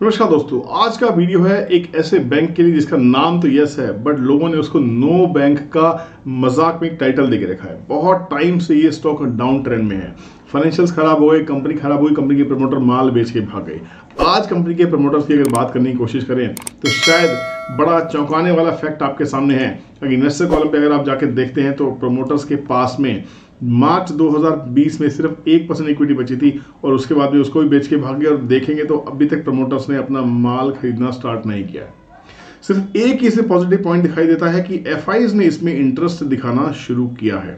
नमस्कार दोस्तों, आज का वीडियो है एक ऐसे बैंक के लिए जिसका नाम तो यस है बट लोगों ने उसको नो बैंक का मजाक में एक टाइटल देके रखा है। बहुत टाइम से ये स्टॉक डाउन ट्रेंड में है। फाइनेंशियल्स खराब हो गए, कंपनी खराब हुई, कंपनी के प्रमोटर माल बेच के भाग गए। आज कंपनी के प्रमोटर्स की अगर बात करने की कोशिश करें तो शायद बड़ा चौंकाने वाला फैक्ट आपके सामने है। अगर इन्वेस्टर कॉलम पे अगर आप जाके देखते हैं तो प्रमोटर्स के पास में मार्च 2020 में सिर्फ 1% इक्विटी बची थी और उसके बाद भी उसको भी बेच के भाग गए। और देखेंगे तो अभी तक प्रमोटर्स ने अपना माल खरीदना स्टार्ट नहीं किया है। सिर्फ एक ही से पॉजिटिव पॉइंट दिखाई देता है कि एफआईज ने इसमें इंटरेस्ट दिखाना शुरू किया है।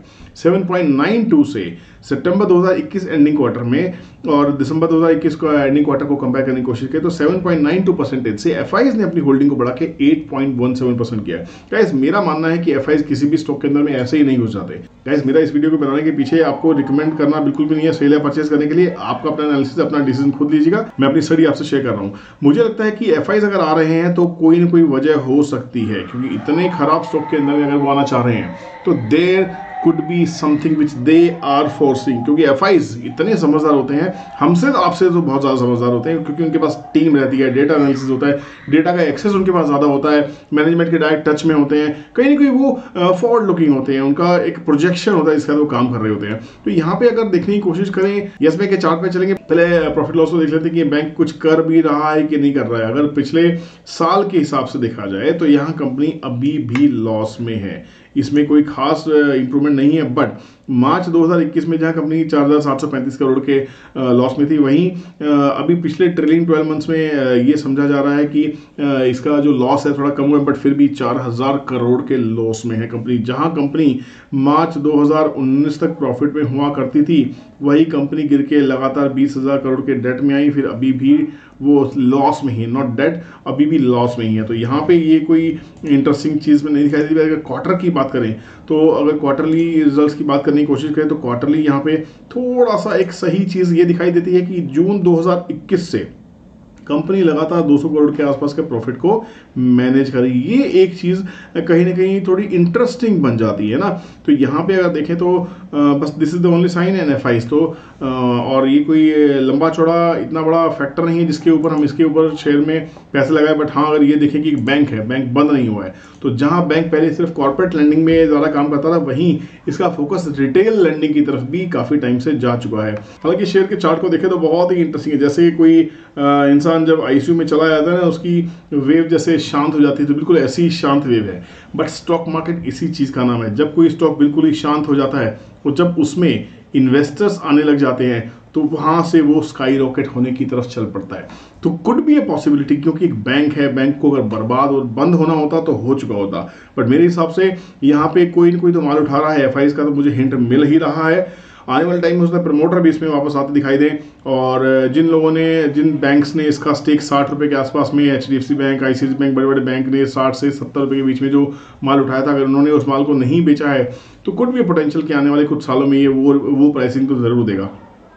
7.92 से सितंबर 2021 एंडिंग क्वार्टर में और दिसंबर 2021 को एंडिंग क्वार्टर को कंपेयर करने की कोशिश की तो 7.92% से एफआईज ने अपनी होल्डिंग को बढ़ा के 8.17% किया। गाइस, मेरा मानना है कि एफआईज किसी भी स्टॉक के अंदर में ऐसे ही नहीं घुस जाते। गाइस, मेरा इस वीडियो को बनाने के पीछे आपको रिकमेंड करना बिल्कुल भी नहीं है सेल या परचेज करने के लिए। आपका अपना एनालिसिस, अपना डिसीजन खुद लीजिएगा। मैं अपनी स्टडी आपसे शेयर कर रहा हूं। मुझे लगता है कि एफआईज अगर आ रहे हैं तो कोई ना कोई वजह हो सकती है, क्योंकि इतने खराब स्टॉक के अंदर अगर वो आना चाह रहे हैं तो there could be something which they are forcing। क्योंकि एफआईज इतने समझदार होते हैं, हमसे आपसे तो बहुत ज़्यादा समझदार होते हैं, क्योंकि उनके पास टीम रहती है, डेटा एनालिसिस होता है, डेटा का एक्सेस उनके पास ज़्यादा होता है, मैनेजमेंट के डायरेक्ट टच में होते हैं, कहीं ना कहीं वो फॉरवर्ड लुकिंग होते हैं, उनका एक प्रोजेक्शन होता है जिसके साथ वो काम कर रहे होते हैं। तो यहाँ पे अगर देखने की कोशिश करें, यस बैंक के चार्ट पे चलेंगे, पहले प्रॉफिट लॉस को देख लेते हैं कि बैंक कुछ कर भी रहा है कि नहीं कर रहा है। अगर पिछले साल के हिसाब से देखा जाए तो यहाँ कंपनी अभी भी लॉस में है, इसमें कोई खास इंप्रूवमेंट नहीं है। बट मार्च 2021 में जहां कंपनी 4,735 करोड़ के लॉस में थी, वहीं अभी पिछले ट्रेलिंग 12 मंथ्स में ये समझा जा रहा है कि इसका जो लॉस है थोड़ा कम हुआ है, बट फिर भी 4,000 करोड़ के लॉस में है कंपनी। जहां कंपनी मार्च 2019 तक प्रॉफिट में हुआ करती थी, वही कंपनी गिर के लगातार 20,000 करोड़ के डेट में आई, फिर अभी भी वो लॉस में ही, नॉट डेट, अभी भी लॉस में ही है। तो यहाँ पे ये कोई इंटरेस्टिंग चीज़ में नहीं दिखाई देती। अगर क्वार्टर की बात करें तो अगर क्वार्टरली रिजल्ट्स की बात करने की कोशिश करें तो क्वार्टरली यहाँ पे थोड़ा सा एक सही चीज़ ये दिखाई देती है कि जून 2021 से कंपनी लगातार 200 करोड़ के आसपास के प्रॉफिट को मैनेज करी। ये एक चीज़ कहीं ना कहीं थोड़ी इंटरेस्टिंग बन जाती है ना। तो यहाँ पे अगर देखें तो बस this is the only sign an FIs तो और ये कोई लंबा चौड़ा इतना बड़ा फैक्टर नहीं है जिसके ऊपर हम इसके ऊपर शेयर में पैसे लगाए। बट हाँ, अगर ये देखें कि बैंक है, बैंक बंद नहीं हुआ है, तो जहाँ बैंक पहले सिर्फ कॉर्पोरेट लैंडिंग में ज़्यादा काम करता था, वहीं इसका फोकस रिटेल लैंडिंग की तरफ भी काफ़ी टाइम से जा चुका है। हालांकि शेयर के चार्ट को देखें तो बहुत ही इंटरेस्टिंग है। जैसे कोई इंसान जब आईसीयू में चला जाता है ना, उसकी वेव जैसे शांत हो जाती है, तो बिल्कुल ऐसी ही शांत वेव है। बट स्टॉक मार्केट इसी चीज़ का नाम है। जब कोई स्टॉक बिल्कुल ही शांत हो जाता है और जब उसमें इन्वेस्टर्स आने लग जाते हैं तो वहां से वो स्काई रॉकेट होने की तरफ चल पड़ता है। तो कुड बी ए पॉसिबिलिटी, क्योंकि एक बैंक है, बैंक को अगर बर्बाद और बंद होना होता तो हो चुका होता। बट मेरे हिसाब से यहाँ पे कोई ना कोई तो माल उठा रहा है एफआईज का, तो मुझे हिंट मिल ही रहा है। आने वाले टाइम में उसका प्रमोटर भी इसमें वापस आते दिखाई दें। और जिन लोगों ने, जिन बैंक्स ने इसका स्टेक 60 रुपये के आसपास में, एचडीएफसी बैंक, आईसीआईसी बैंक, बड़े बड़े बैंक ने 60 से 70 रुपये के बीच में जो माल उठाया था, अगर उन्होंने उस माल को नहीं बेचा है तो कुड भी पोटेंशियल कि आने वाले कुछ सालों में ये वो प्राइसिंग तो जरूर देगा।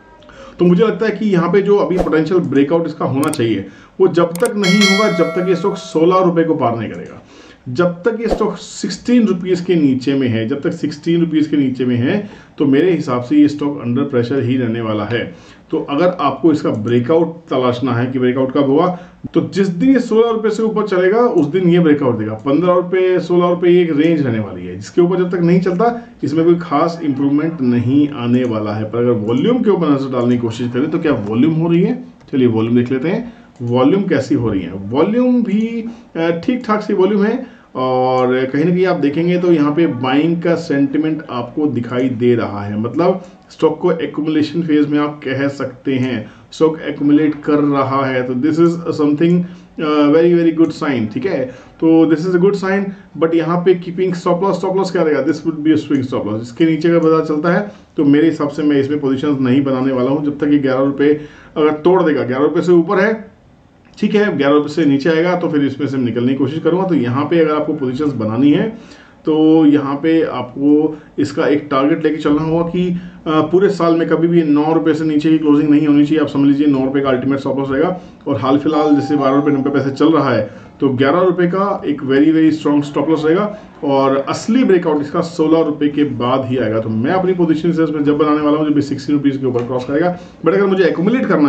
तो मुझे लगता है कि यहाँ पे जो अभी पोटेंशियल ब्रेकआउट इसका होना चाहिए वो जब तक नहीं होगा जब तक ये स्टॉक 16 रुपये को पार नहीं करेगा। जब तक ये स्टॉक 16 रुपीज़ के नीचे में है, जब तक 16 रुपीज़ के नीचे में है, तो मेरे हिसाब से ये स्टॉक अंडर प्रेशर ही रहने वाला है। तो अगर आपको इसका ब्रेकआउट तलाशना है कि ब्रेकआउट कब होगा, तो जिस दिन ये 16 रुपये से ऊपर चलेगा उस दिन ये ब्रेकआउट देगा। 15 रुपये, 16 रुपये, ये एक रेंज रहने वाली है जिसके ऊपर जब तक नहीं चलता इसमें कोई खास इंप्रूवमेंट नहीं आने वाला है। पर अगर वॉल्यूम के ऊपर नजर डालने की कोशिश करें तो क्या वॉल्यूम हो रही है? चलिए वॉल्यूम देख लेते हैं। वॉल्यूम कैसी हो रही है? वॉल्यूम भी ठीक ठाक सी वॉल्यूम है और कहीं ना कहीं आप देखेंगे तो यहाँ पे बाइंग का सेंटिमेंट आपको दिखाई दे रहा है। मतलब स्टॉक को एक्यूमुलेशन फेज में आप कह सकते हैं, स्टॉक एक्यूमुलेट कर रहा है। तो this is something very very good sign. ठीक है, तो this is a good sign. But यहाँ पे कीपिंग स्टॉप लॉस क्या रहेगा? This would be a swing stop loss. इसके नीचे का पता चलता है तो मेरे हिसाब से मैं इसमें पोजीशंस नहीं बनाने वाला हूँ जब तक ये 11 रुपये अगर तोड़ देगा। 11 रुपये से ऊपर है ठीक है, 11 रुपये से नीचे आएगा तो फिर इसमें से निकलने की कोशिश करूंगा। तो यहाँ पे अगर आपको पोजीशंस बनानी है तो यहाँ पे आपको इसका एक टारगेट लेके चलना होगा कि पूरे साल में कभी भी 9 रुपये से नीचे की क्लोजिंग नहीं होनी चाहिए। आप समझ लीजिए 9 रुपये का अल्टीमेट स्टॉप लॉस रहेगा। और हाल फिलहाल जैसे 12 रुपये 90 पैसे चल रहा है तो 11 रुपये का एक very very strong stop loss रहेगा और असली ब्रेकआउट इसका 16 रुपये के बाद ही आएगा। तो मैं अपनी पोजीशन से इसमें जब बनाने वाला हूँ जब 16 रुपीज़ के ऊपर क्रॉस करेगा। बट अगर मुझे एक्यूमुलेट करना है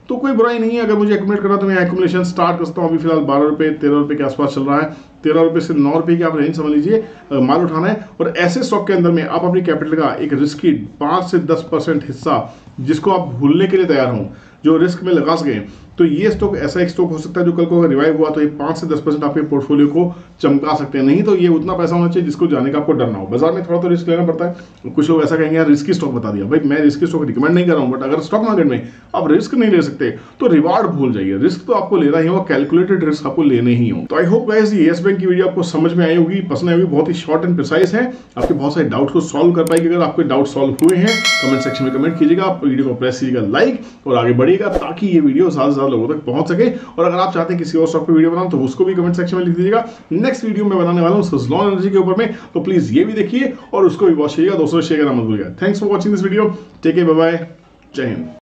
तो कोई बुराई नहीं है। अगर मुझे एक्यूमुलेट करना तो मैं एक्यूमुलेशन स्टार्ट कर सकता हूँ। अभी फिलहाल 12 रुपये 13 रुपये के आसपास चल रहा है। 13 रुपये से 9 रुपये की आप रेंज समझ लीजिए, माल उठाना है। और ऐसे स्टॉक के अंदर में आप अपनी कैपिटल का एक रिस्की 5 से 10% हिस्सा जिसको आप भूलने के लिए तैयार हों, जो रिस्क में लगा सकें, तो ये स्टॉक ऐसा एक स्टॉक हो सकता है जो कल को अगर रिवाइव हुआ तो ये 5 से 10% आपके पोर्टफोलियो को चमका सकते हैं। नहीं तो ये उतना पैसा होना चाहिए जिसको जाने का आपको डर ना हो। बाजार में थोड़ा तो रिस्क लेना पड़ता है। कुछ लोग ऐसा कहेंगे यार रिस्की स्टॉक बता दिया। भाई मैं रिस्की स्टॉक रिकमेंड नहीं कर रहा हूँ, बट अगर स्टॉक मार्केट में आप रिस्क नहीं ले सकते तो रिवार्ड भूल जाइए। रिस्क तो आपको लेना ही हो, कैलकुलेटेड रिस्क आपको लेने ही हो। तो आई होप गाइस ये येस बैंक की वीडियो आपको समझ में आई होगी, पसंद आई होगी। बहुत ही शॉर्ट एंड प्रिसाइज है, आपके बहुत सारे डाउट को सॉल्व कर पाएगी। अगर आपके डाउट सॉल्व हुए हैं कमेंट सेक्शन में कमेंट कीजिएगा, आप वीडियो को प्रेस कीजिएगा लाइक और आगे बढ़िएगा ताकि ये वीडियो ज्यादा से ज्यादा लोगों तक पहुंच सके। और अगर आप चाहते हैं किसी और स्टॉक पे वीडियो बनाऊं तो उसको भी कमेंट सेक्शन में लिख दीजिएगा। नेक्स्ट वीडियो में बनाने वाला हूं सुज़लॉन एनर्जी के ऊपर में, तो प्लीज ये भी देखिए और उसको भी वॉच कीजिएगा। दोस्तों शेयर करना मत भूलिएगा। Thanks for watching this video, take care, bye bye, जय हिंद।